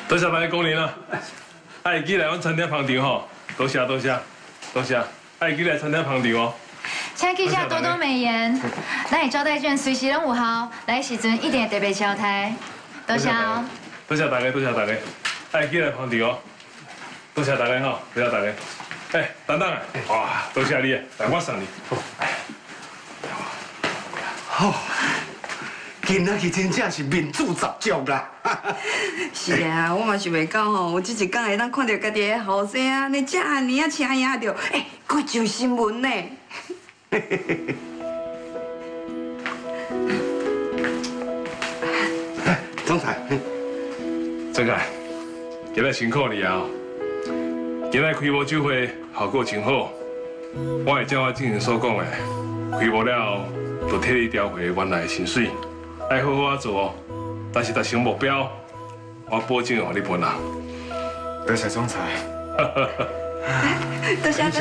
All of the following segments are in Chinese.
多谢大家光临啊！会记来阮餐厅捧场吼，多谢。会记来餐厅捧场哦。 请记者多多美言，咱的招待券随时拢有效，来时阵一定会特别招待。多谢哦。 多谢大家。会记来捧场哦。多谢大家吼，多谢大家。哎，等等啊！哇，多谢你，来我送你。 好。 今仔日真正是民主十足啦！ 是啊，我嘛想袂到吼，有这一天会当看到家己的后生啊，你这尔啊请赢着，佫上新闻呢。 总裁， 郑凯，今日辛苦你啊！今日开幕酒会效果真好，我会照我之前所讲的，开幕了就替你调回原来的薪水。 爱好好做，但是达成目标，我保证让你分啊！ 多谢总裁。 多谢。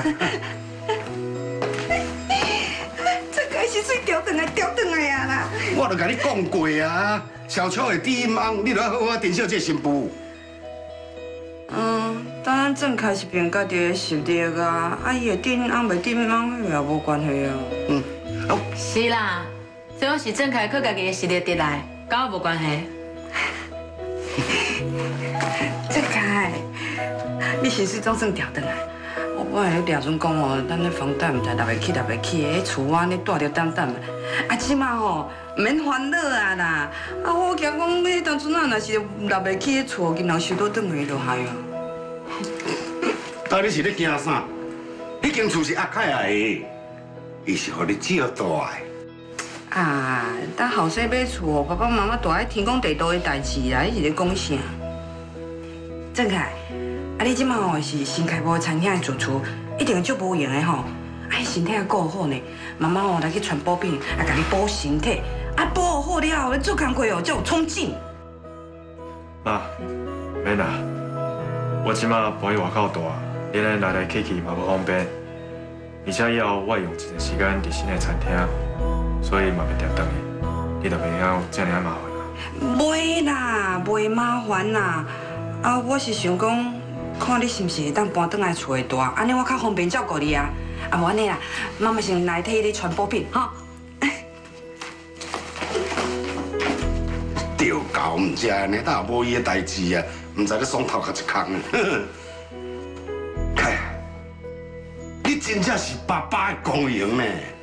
这个是水调转来啊啦！ 我都甲你讲过啊，小秋的低音翁，你都要好好珍惜这新妇。 当咱正开是凭家己的实力啊，伊会顶翁袂顶翁，也无关系啊。 好。 是啦。 最后是郑凯靠家己的实力得来，跟我无关系。 郑凯，你薪水总算调转来。我本来咧抓准讲哦，咱咧房贷唔知落袂起，迄厝安尼住着淡淡的。啊，即马吼免烦恼啊啦。啊，我惊讲迄当初若是落袂起，迄厝银行收倒转去就害啊。 到底是咧惊啥？迄间厝是阿凯来的，伊是互你借大的。 啊，等后生买厝，爸爸妈妈大爱天公地道的代志啦，你是咧讲啥？郑凯，啊，你即马吼是新开幕餐厅的主厨，一定足无闲的吼，哎，身体也顾好呢。妈妈吼来去传补品，啊，甲你补身体，啊，补好了后，你做工课哦才有冲劲。 妈，免啦，我即马搬去外口住，你来来去嘛无方便，而且以后我会用一段时间伫新的餐厅。 所以嘛袂定等你，你就袂晓这样麻烦啦。 袂啦，袂麻烦啦。啊，我是想讲，看你是毋是会当搬转来厝的大，安尼我较方便照顾你啊。啊，无安尼啦，妈妈先来替你传补品，哈。 丢狗唔食呢，但也无伊的代志啊，唔知咧爽头壳一空。凯，你真正是爸爸的光荣呢。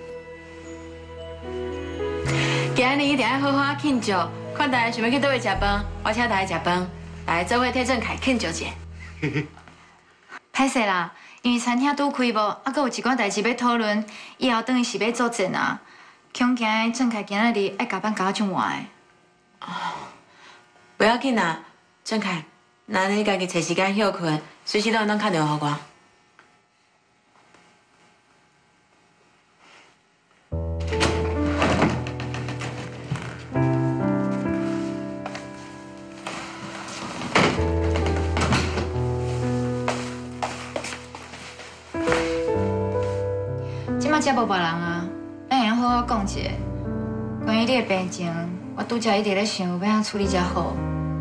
今日一定要好好庆祝，看大家想要去倒位食饭，我请大家食饭，来做伙替郑凯庆祝者。 歹势啦，因为餐厅拄开无，还阁有一寡代志要讨论，以后等于是要作证啊。恐惊郑凯今仔日爱加班加到足晚的。 不要紧啦，郑凯，那你家己找时间休困，随时都能打电话给我。 才无别人啊，咱会好好讲一下。关于你的病情，我拄则一直咧想要怎处理才好。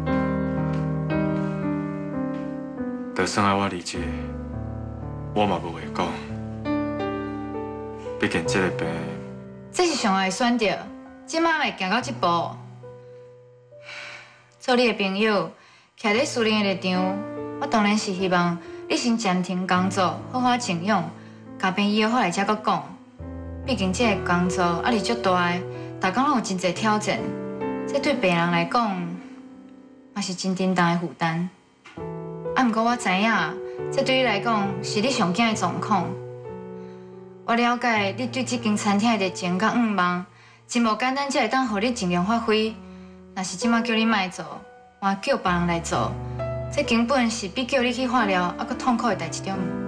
就算爱我理解，我嘛无会讲。毕竟这个病， 这是上爱选择，即马会行到这步。做你的朋友，徛在私人的立场，我当然是希望你先暂停工作，好好静养，家病以后来才搁讲。 毕竟这个工作压力足大的，大工拢有真侪挑战，这对病人来讲，嘛是真沉重的负担。啊，不过我知影，这对你来讲是你上惊的状况。我了解你对这间餐厅的热情甲愿望，真无简单，才会当互你尽量发挥。若是即马叫你莫做，换叫别人来做，这根本是比叫你去化疗还佫痛苦的代志中。